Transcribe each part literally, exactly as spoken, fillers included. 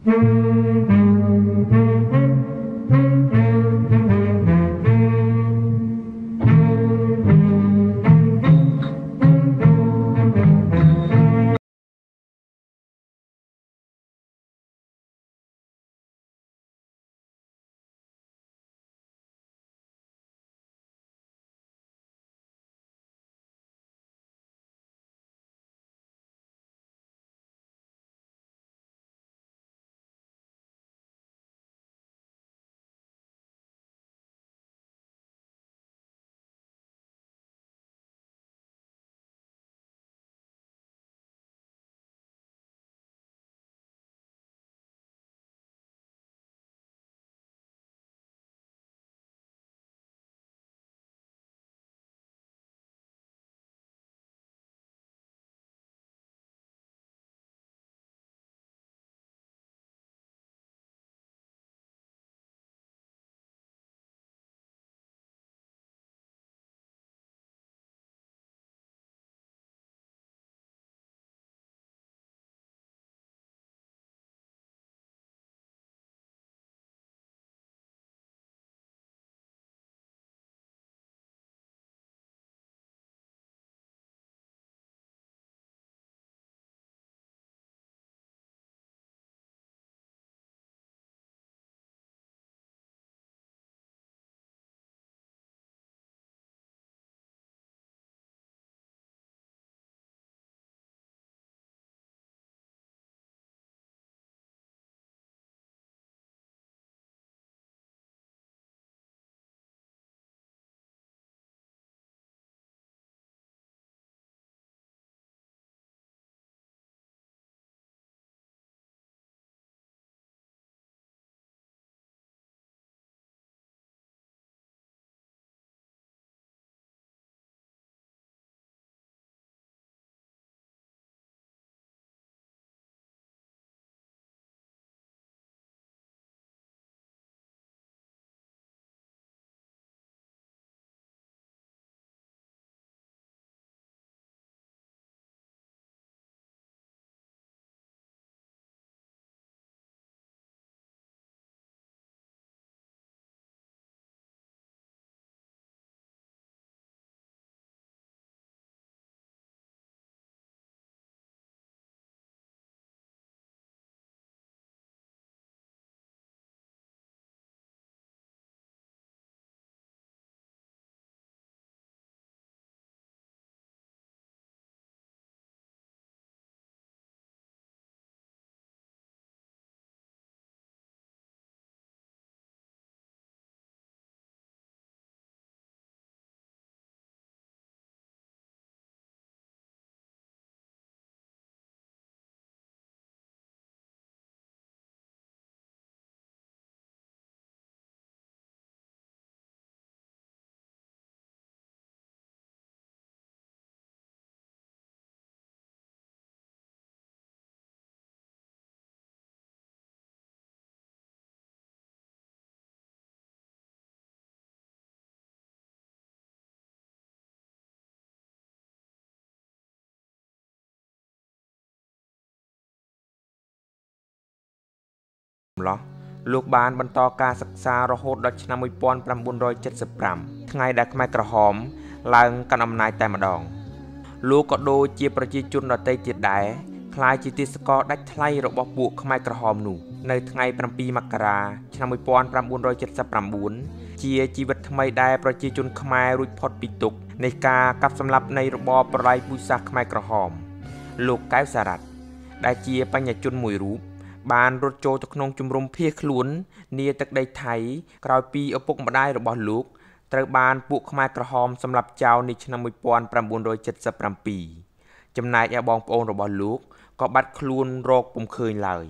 ឡោះលោកបានបន្តការសិក្សារហូតដល់ឆ្នាំmột nghìn chín trăm七十五ថ្ងៃដែលខ្មែរក្រហមឡើងកាន់អំណាចតែម្ដងលោកក៏ដូចជាប្រជាជនដទៃទៀតដែរក្លាយជាទាសករដាច់ថ្លៃរបស់ពួកខ្មែរក្រហមនោះនៅថ្ងៃ7មករាឆ្នាំmột nghìn chín trăm七mươi chínជាជីវិតថ្មីដែលប្រជាជនខ្មែររួចផុតពីទុក្ខនៃការកាប់សម្លាប់នៃរបបប្រល័យពូជសាសន៍ខ្មែរក្រហមលោកកែវសារ៉ាត់ដែលជាបញ្ញជនមួយរូបបានរត់ចូលទៅក្នុងជំរំភៀសខ្លួននាទឹកដីថៃក្រោយពីឪពុកម្ដាយរបស់លោកត្រូវបានពួកខ្មែរក្រហមសម្លាប់ចោលនៅឆ្នាំmột nghìn chín trăm七mươi bảyចំណែកឯបងប្អូនរបស់លោកក៏បាត់ខ្លួនរកពុំឃើញឡើយ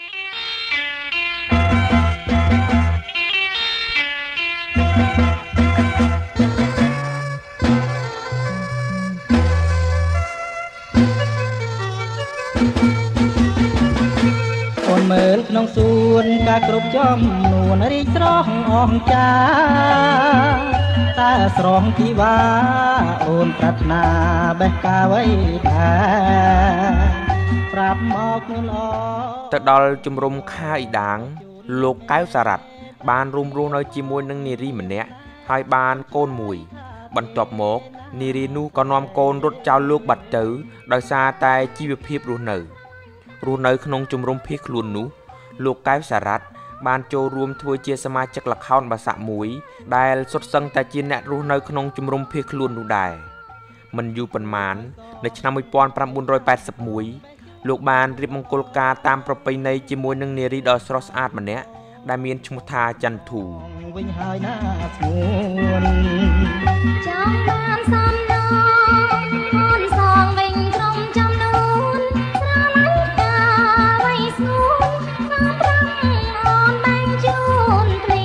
មើលក្នុងសួនការគ្រប់ចំនួនរីកស្រស់អស្ចារ្យតែស្រស់ជីវ៉ាអូនប្រាថ្នាបេះកាវៃថាប្រាប់មកខ្លួនល្អទៅដល់ជំរំខាអ៊ីដាងលោកកៅសារ៉ាត់បានរួមរស់នៅជាមួយនឹងនារីម្នាក់ហើយបានកូនមួយបន្ទាប់មកនារីនោះក៏នាំកូនរត់ចោលលោកបាត់ទៅដោយសារតែជីវភាពរស់នៅរស់នៅក្នុងជំរំភៀសខ្លួននោះលោកកៅសារ៉ាត់បានចូលរួមធ្វើជាសមាជិកល្ខោនបាសាក់មួយដែលសុទ្ធសឹងតែជាអ្នករស់នៅក្នុងជំរំភៀសខ្លួននោះដែរមិនយូរប៉ុន្មាននៅឆ្នាំmột nghìn chín trăm tám mươi mốtលោកបានរៀបមង្គលការតាមប្រពៃណីជាមួយនឹងនារីដ៏ស្រស់ស្អាតម្នាក់ដែលមានឈ្មោះថាចន្ទធូវិញហើយណាស្ងួនចង់បានសំណងអូនសងវិញក្រុមចំនួនស្រឡាញ់កាវៃស្ងួនតាមប្រាំអូនបាញ់ជូនព្រា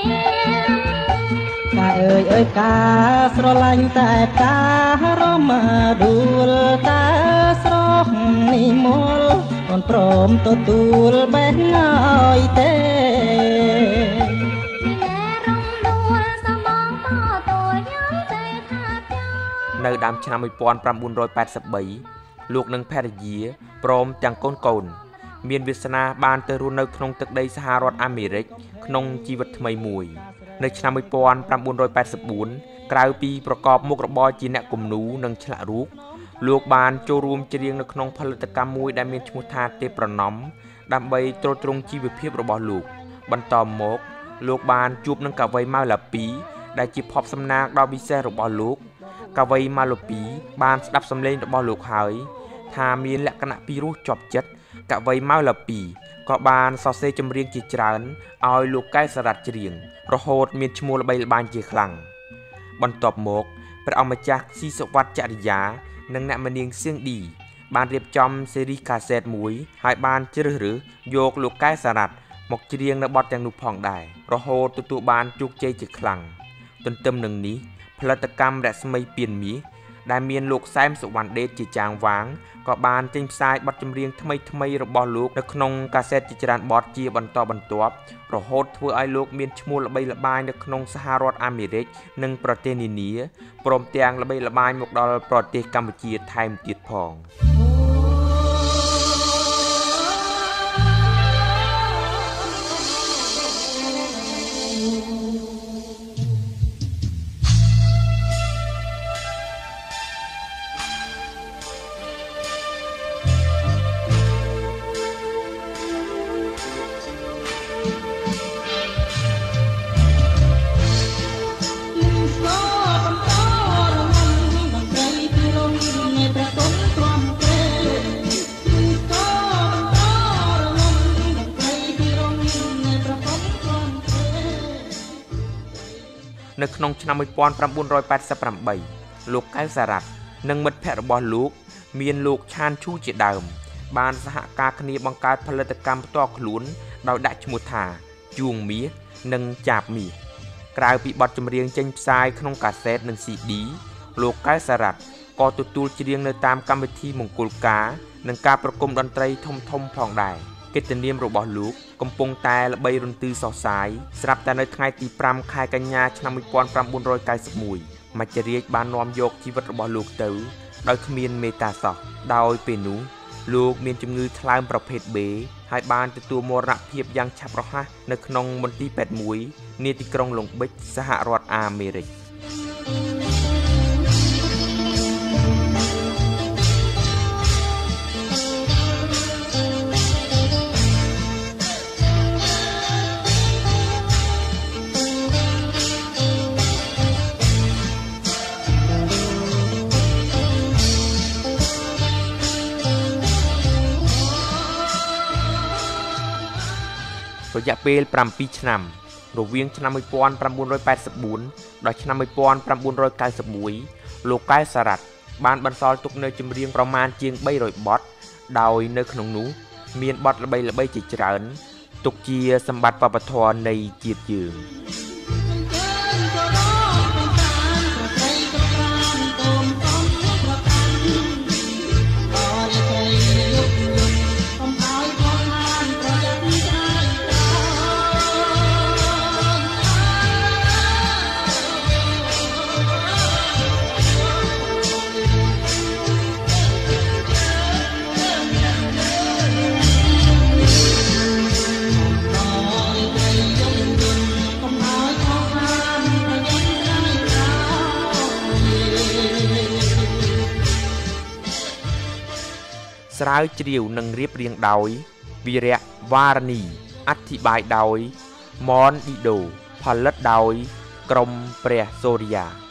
កាអើយអើយកាស្រឡាញ់តែការមដួលតាស្រស់និមលអូនព្រមទទួលបេះហើយទេនៅដើមឆ្នាំmột nghìn chín trăm tám mươi baលោកនិងភរិយាព្រមទាំងកូនកូនមានវាសនាបានទៅរស់នៅក្នុងទឹកដីសហរដ្ឋអាមេរិកក្នុងជីវិតថ្មីមួយនៅឆ្នាំmột nghìn chín trăm tám mươi tưក្រៅពីប្រកបមុខរបរជាអ្នកគំនូរនិងឆ្លាក់រូបលោកបានចូលរួមច្រៀងនៅក្នុងផលិតកម្មមួយដែលមានឈ្មោះថាទេពប្រណំដើម្បីទ្រទ្រង់ជីវភាពរបស់លោកបន្តមកលោកបានជួបនឹងកវីម៉ៅឡាពីដែលជាភពសំណាងដ៏ពិសេសរបស់លោកកវីម៉ៅឡាពីបានស្ដាប់សំឡេងរបស់លោកហើយថាមានលក្ខណៈពិរោះជាប់ចិត្តកវីម៉ៅឡាពីក៏បានសរសេរចម្រៀងជាច្រើនឲ្យលោកកែសារ៉ាត់ច្រៀងរហូតមានឈ្មោះល្បីល្បាញជាខ្លាំងបន្ទាប់មកព្រះអង្គម្ចាស់ស៊ីសវត្តចរិយានិងអ្នកមនាងសៀងឌីបានរៀបចំស៊េរីកាសែតមួយហើយបានជ្រើសរើសយកលោកកែសារ៉ាត់មកច្រៀងនៅបទទាំងនោះផងដែររហូតទទួលបានជោគជ័យជាខ្លាំងទន្ទឹមនឹងនេះផលិតកម្មរស្មីពៀនមាសដែលមានលោកសែមសុវណ្ណដេតជាចាងវាងក៏បានចេញផ្សាយបទចម្រៀងថ្មីថ្មីរបស់លោកនៅក្នុងកាសែតជាច្រើនបទជាបន្តបន្ទាប់រហូតធ្វើឲ្យលោកមានឈ្មោះល្បីល្បាញនៅក្នុងសហរដ្ឋអាមេរិកនិងប្រទេសនានាព្រមទាំងល្បីល្បាញមកដល់ប្រទេសកម្ពុជាថែមទៀតផងនៅក្នុងឆ្នាំmột nghìn chín trăm tám mươi támលោកកៅសារ៉ាត់និងមិត្តភ័ក្តិរបស់លោកមានលោកឆានឈូជាដើមបានសហការគ្នាបង្កើតផលិតកម្មផ្ទាល់ខ្លួនដោយដាក់ឈ្មោះថាជួងមាសនិងចាបមាសក្រៅពីបទចម្រៀងចេញផ្សាយក្នុងកាសែតនិង ស៊ី ឌី លោកកៅសារ៉ាត់ក៏ទទួលច្រៀងនៅតាមកម្មវិធីមង្គលការនិងការប្រគំតន្ត្រីធំធំផងដែរកិត្តិនាមរបស់លោកកំពុងតែល្បីរន្ទឺសុសសាយស្រាប់តែនៅថ្ងៃទីប្រាំខែកញ្ញាឆ្នាំmột nghìn chín trăm chín mươi mốtមច្ចរាជបាននាំយកជីវិតរបស់លោកទៅដោយគ្មានមេត្តាសោះដោយពេលនោះលោកមានជំងឺថ្លើមប្រភេទ B ហើយបានទទួលមរណភាពយ៉ាងឆាប់រហ័សនៅក្នុងមន្ទីរពេទ្យមួយនាទីក្រុងឡុងប៊ិចសហរដ្ឋអាមេរិក រយៈពេលប្រាំពីរឆ្នាំរវាងឆ្នាំmột nghìn chín trăm tám mươi tưដល់ឆ្នាំmột nghìn chín trăm chín mươi mốtលោកកែសារ៉ាត់បានបន្សល់ទុកនៅចម្រៀងប្រមាណជាងបីរយបទដោយនៅក្នុងនោះមានបទល្បីៗជាច្រើនទុកជាសម្បត្តិវប្បធម៌នៃជាតិយើងកស្រាវជ្រាវនិងរៀបរៀងដោយវីរៈវ៉ារនីអធិប្បាយដោយមនឌីដូផលិតដោយក្រុមព្រះសូរិយា